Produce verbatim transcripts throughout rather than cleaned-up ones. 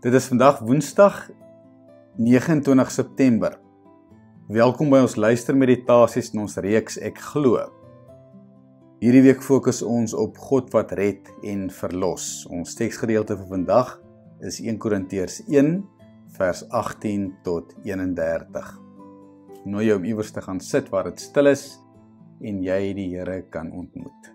Dit is vandag Woensdag vyf nege September. Welkom by ons luistermeditasies in ons reeks Ek Glo. Hierdie week fokus ons op God wat red en verlos. Ons teksgedeelte vir vandag is Eerste Korintiërs een vers agttien tot eenendertig. Ek nooi jou om iewers te gaan sit waar dit stil is en jy die Here kan ontmoet.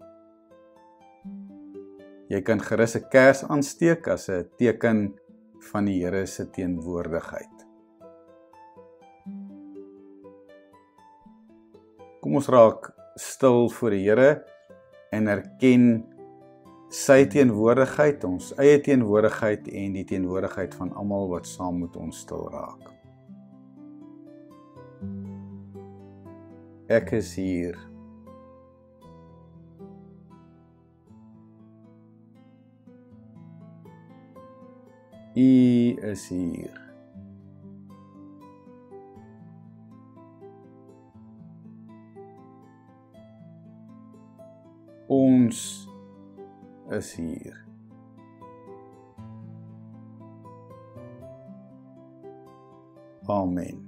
Jy kan gerus 'n kers aansteek as 'n teken van die Here se teenwoordigheid. Kom ons raak stil voor die Here en erken sy teenwoordigheid, ons eie teenwoordigheid en die teenwoordigheid van almal wat saam met ons stil raak. Ek is hier. U is hier. Ons is hier. Amen.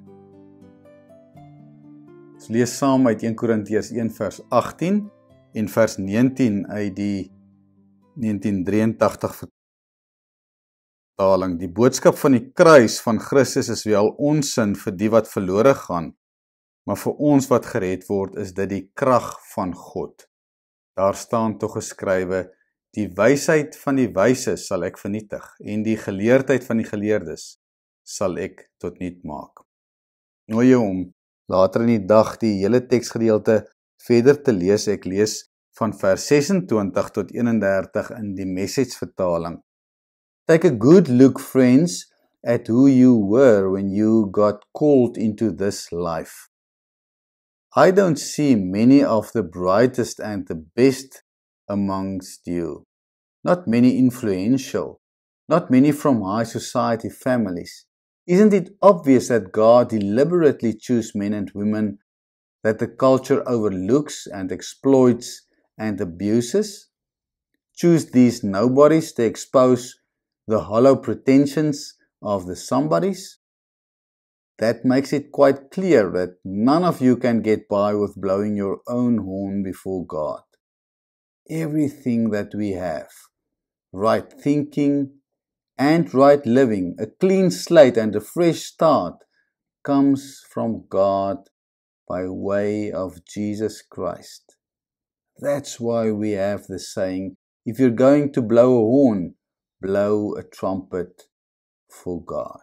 Ons lees saam uit Eerste Korintiërs een vers agttien en vers negentien uit die negentien drieëntagtig vertaling. Die boodskap van die kruis van Christus is wel onsin vir die wat verlore gaan, maar vir ons wat gered word is dit die krag van God. Daar staan tog geskrywe, die wysheid van die wyses sal ek vernietig en die geleerdheid van die geleerdes sal ek tot niet maak. Nooi jou om later in die dag die hele teksgedeelte verder te lees. Ek lees van vers sesentwintig tot eenendertig in die Message vertaling. Take a good look, friends, at who you were when you got called into this life. I don't see many of the brightest and the best amongst you. Not many influential, not many from high society families. Isn't it obvious that God deliberately chose men and women that the culture overlooks and exploits and abuses? Choose these nobodies to expose the hollow pretensions of the somebodies? That makes it quite clear that none of you can get by with blowing your own horn before God. Everything that we have, right thinking and right living, a clean slate and a fresh start, comes from God by way of Jesus Christ. That's why we have the saying, if you're going to blow a horn, blow a trumpet for God.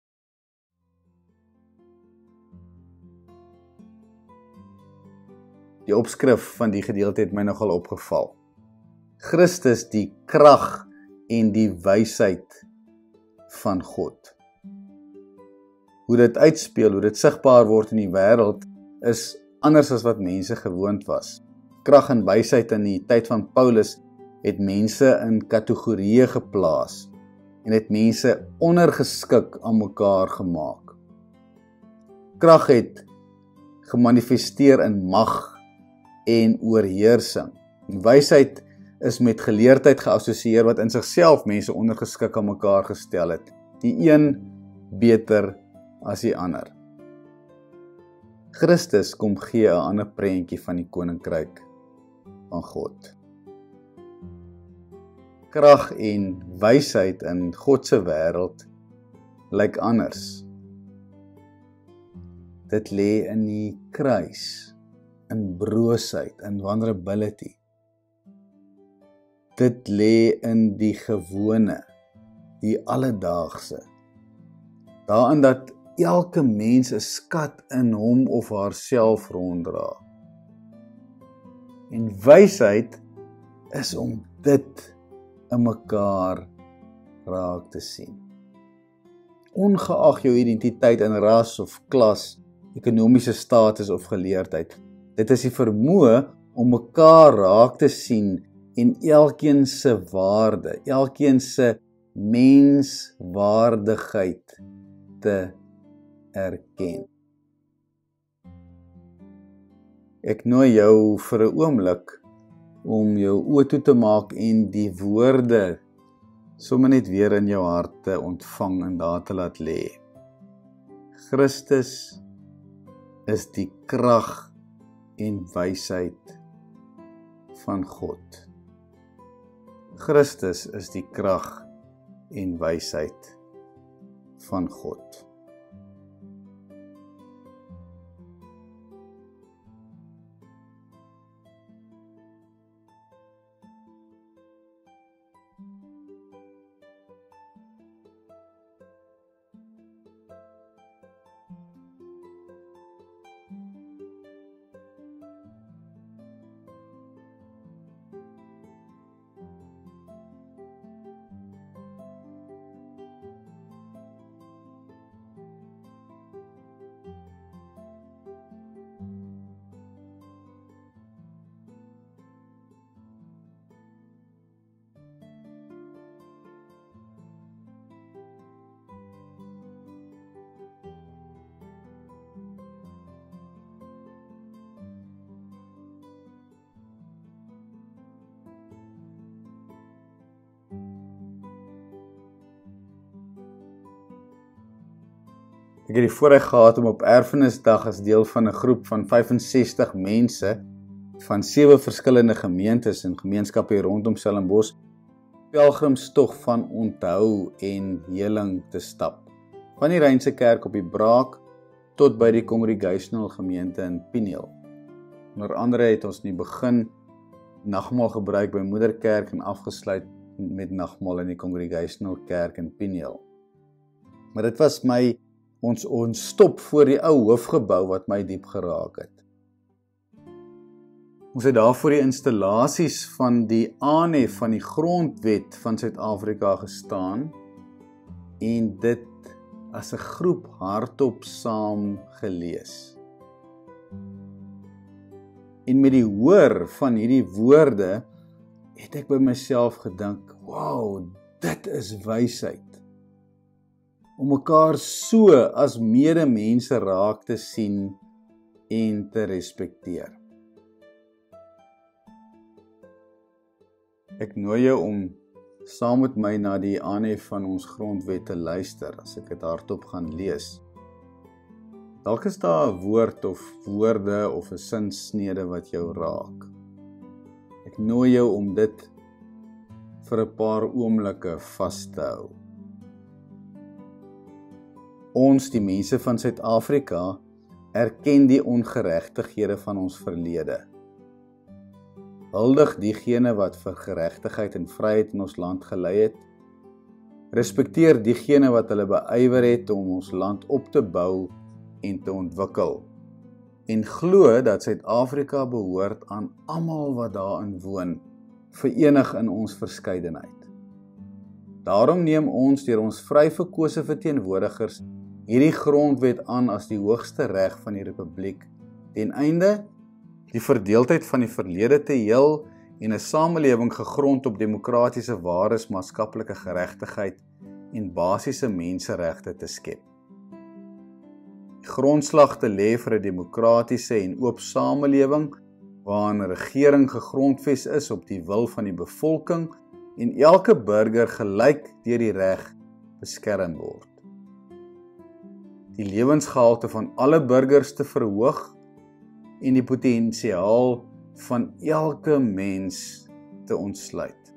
Die opskrif van die gedeelte het my nogal opgeval. Christus die krag en die wysheid van God. Hoe dit uitspeel, hoe dit sigbaar word in die wêreld, is anders as wat mense gewoond was. Krag en wysheid in die tyd van Paulus het mense in kategorieë geplaas en het mense ondergeskik aan mekaar gemaak. Krag het gemanifesteer in mag en oorheersing. Wysheid is met geleerdheid geassosieer wat in sigself mense ondergeskik aan mekaar gestel het. Die een beter as die ander. Christus kom gee 'n ander prentjie van die koninkryk van God. Krag en wysheid in God se wêreld lyk anders. Dit lê in die kruis, in broosheid, in vulnerability. Dit lê in die gewone, die alledaagse. Daarin dat elke mens 'n skat in hom of haarself ronddra. En wysheid is om dit in mekaar raak te sien. Ongeag jou identiteit in ras of klas, ekonomiese status of geleerdheid, dit is die vermoë om mekaar raak te sien en elkeen se waarde, elkeen se menswaardigheid te erken. Ek nooi jou vir 'n oomblik om jou oë toe te maak en die woorde sommer net weer in jou hart te ontvang en daar te laat lê. Christus is die krag en wysheid van God. Christus is die krag en wysheid van God. Ek het die voorreg gehad om op Erfenisdag as deel van 'n groep van vyfensestig mense van sewe verskillende gemeentes en gemeenskappe hier rondom Stellenbosch pelgrimstog van onthou en heling te stap. Van die Reinse Kerk op die Braak tot by die Congregational gemeente in Peniel. Onder andere het ons in die begin nagmaal gebruik by Moederkerk en afgesluit met nagmaal in die Congregational Kerk in Peniel. Maar dit was my ons ons stop voor die ou hoofgebou wat my diep geraak het. Ons het daar voor die installasies van die aanhef van die grondwet van Suid-Afrika gestaan en dit as 'n groep hardop saam gelees. En met die hoor van hierdie woorde het ek by myself gedink, wow, dit is wysheid. Om mekaar so as medemense raak te sien en te respekteer. Ek nooi jou om saam met my na die aanhef van ons grondwet te luister as ek dit hardop gaan lees. Dalk is daar 'n woord of woorde of 'n sinsnede wat jou raak. Ek nooi jou om dit vir 'n paar oomblikke vas te hou. Ons, die mense van Suid-Afrika, erken die ongeregtighede van ons verlede. Huldig diegene wat vir geregtigheid en vryheid in ons land gelei het. Respekteer diegene wat hulle beywer het om ons land op te bou en te ontwikkel. En glo dat Suid-Afrika behoort aan almal wat daarin woon, verenig in ons verskeidenheid. Daarom neem ons deur ons vryverkose verteenwoordigers hierdie grondwet aan as die hoogste reg van die Republiek, ten einde die verdeeldheid van die verlede te heel en 'n samelewing gegrond op demokratiese waardes, maatskaplike geregtigheid en basiese menseregte te skep. Die grondslag te lê vir 'n demokratiese en oop samelewing waarin 'n regering gegrondves is op die wil van die bevolking en elke burger gelyk deur die reg beskerm word. Die lewensgehalte van alle burgers te verhoog en die potensiaal van elke mens te ontsluit.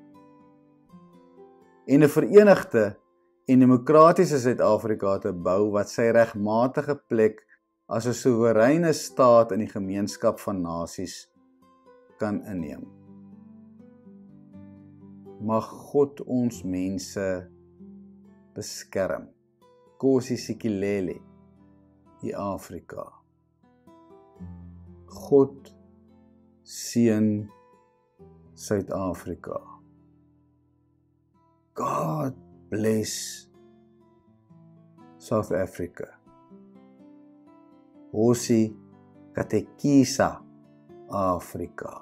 En 'n verenigde en demokratiese Suid-Afrika te bou wat sy regmatige plek as 'n soewereine staat in die gemeenskap van nasies kan inneem. Mag God ons mense beskerm. Nkosi Sikelel', die Afrika. God seën Suid-Afrika. God bless South Africa. Hosi katekisa Afrika.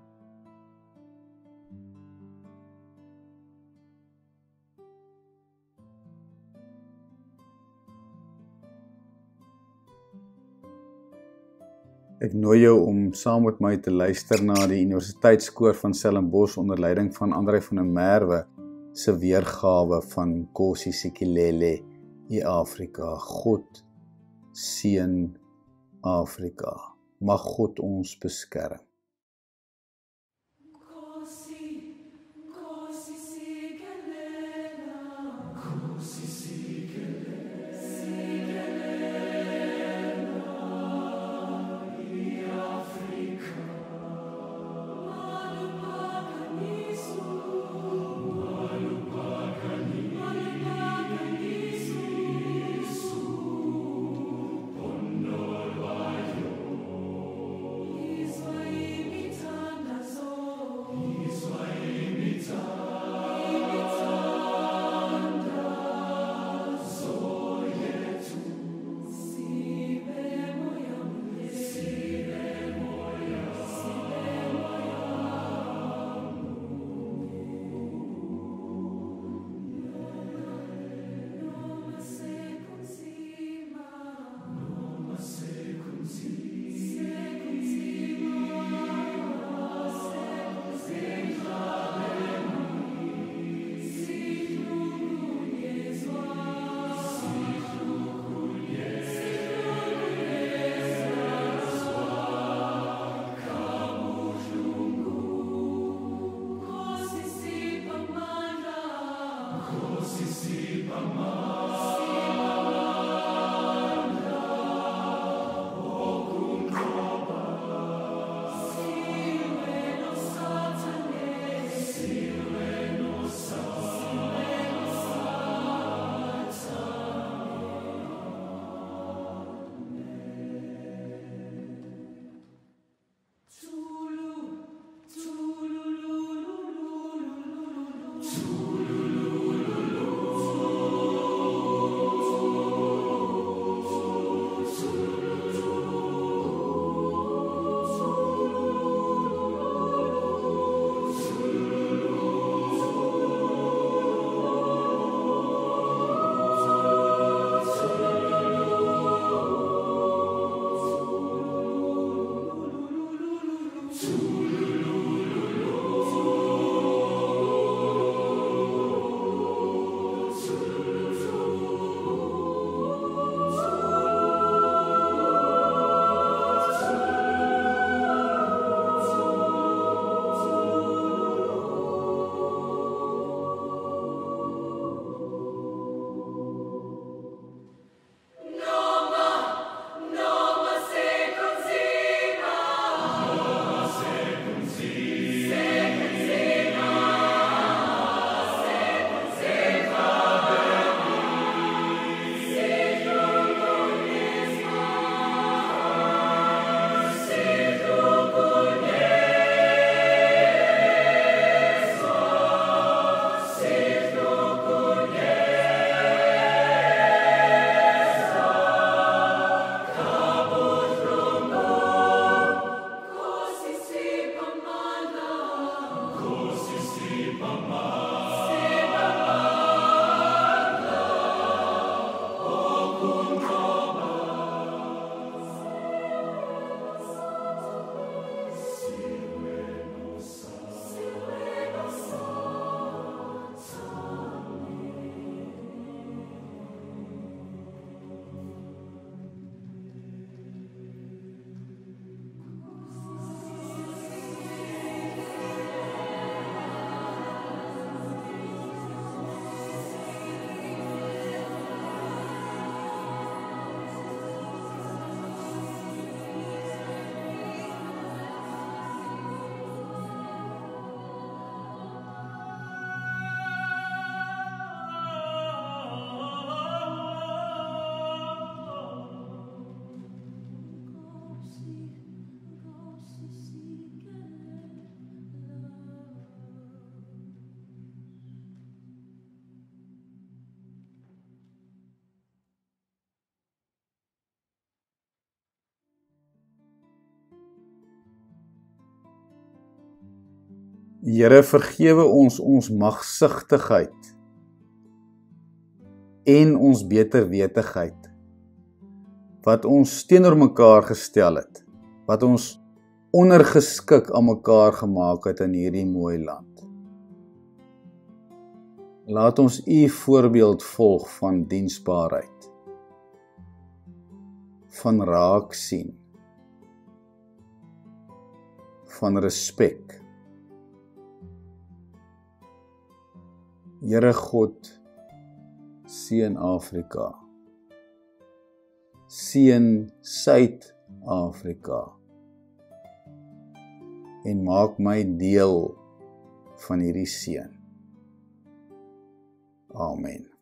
Ek nooi jou om saam met my te luister na die Universiteitskoor van Stellenbosch onder leiding van André van der Merwe se weergawe van Nkosi Sikelel' iAfrika. God seën Afrika. Mag God ons beskerm. Here, vergewe ons ons magsigtigheid en ons beterwetigheid, wat ons teenoor mekaar gestel het, wat ons ondergeskik aan mekaar gemaak het in hierdie mooi land. Laat ons U voorbeeld volg van diensbaarheid, van raak sien, van respek. Here God, seën Afrika, seën Suid-Afrika en maak my deel van hierdie seën. Amen.